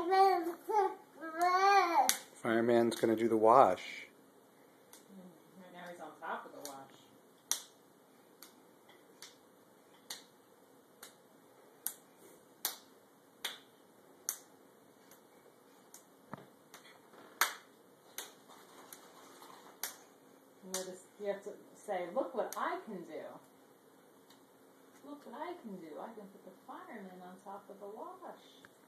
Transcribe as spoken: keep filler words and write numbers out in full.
Fireman's going to do the wash. Right now he's on top of the wash. You have to say, look what I can do. Look what I can do. I can put the fireman on top of the wash.